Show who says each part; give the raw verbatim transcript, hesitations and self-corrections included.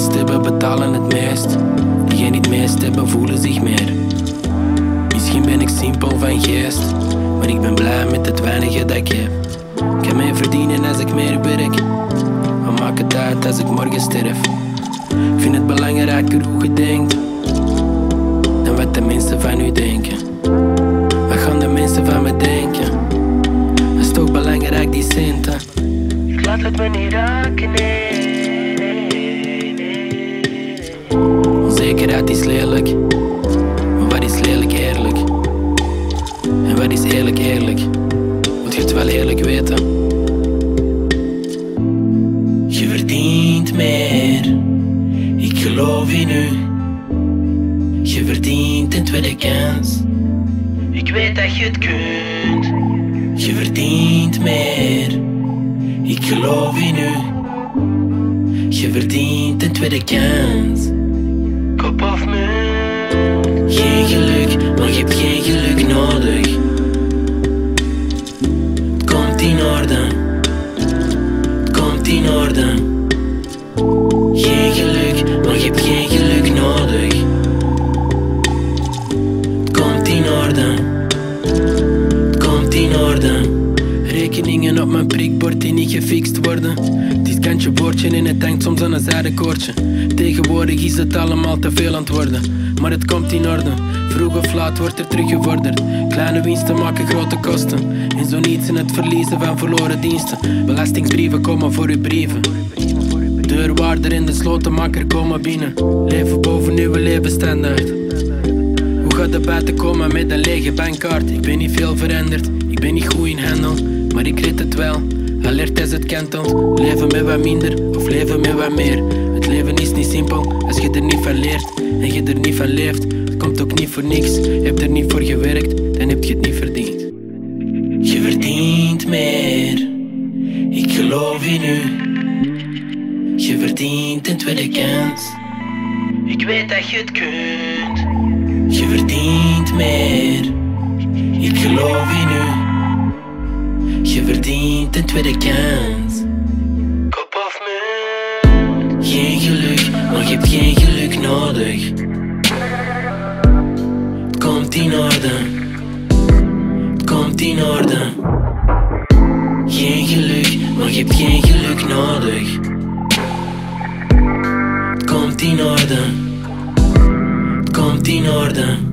Speaker 1: minst hebben betalen het meest. Diegenen die het meest hebben voelen zich meer. Misschien ben ik simpel van geest, maar ik ben blij met het weinige dat ik heb. Ik kan meer verdienen als ik meer werk. Wat maakt het uit als ik morgen sterf? Ik vind het belangrijker hoe je denkt dan wat de mensen van u denken. Wat gaan de mensen van me denken? Dat is toch belangrijk, die centen.
Speaker 2: Ik laat het me niet raken, nee, nee, nee.
Speaker 1: Onzekerheid is lelijk, maar wat is lelijk eerlijk? En wat is eerlijk eerlijk? Moet je het wel eerlijk weten? Je verdient meer, ik geloof in u. Je verdient een tweede kans,
Speaker 2: Ik weet dat je het kunt.
Speaker 1: je verdient meer, ik geloof in u. Je verdient een tweede kans.
Speaker 2: Kop of munt.
Speaker 1: Geen geluk, maar je hebt geen geluk nodig. Het komt in orde, het komt in orde. Geen geluk, maar je hebt geen geluk nodig. Het komt in orde, het komt in orde. Rekeningen op mijn prikbord die niet gefixt worden. Het is kantje boordje en het hangt soms aan een zijdekoordje. Tegenwoordig is het allemaal te veel aan het worden, maar het komt in orde. Vroeg of laat wordt er teruggevorderd. Kleine winsten maken grote kosten. En zo niet in het verliezen van verloren diensten. Belastingsbrieven komen voor uw brieven. Deurwaarder en de slotenmaker komen binnen. Leven boven uw levensstandaard. Hoe gaat het buiten komen met een lege bankkaart? Ik ben niet veel veranderd, ik ben niet goed in handel, maar ik red het wel. Alert als het kantelt. Leven met wat minder of leven met wat meer. Het leven is niet simpel als je er niet van leert en je er niet van leeft. Het komt ook niet voor niks. Je hebt er niet voor gewerkt, dan heb je het niet verdiend. Je verdient meer, ik geloof in u. Je verdient een tweede kans.
Speaker 2: Ik weet dat je het kunt.
Speaker 1: Je verdient meer, ik geloof in u. Je verdient een tweede kans.
Speaker 2: Kop of munt.
Speaker 1: Geen geluk, maar je hebt geen geluk nodig. Het komt in orde, het komt in orde. Geen geluk, maar je hebt geen geluk nodig. Het komt in orde, het komt in orde.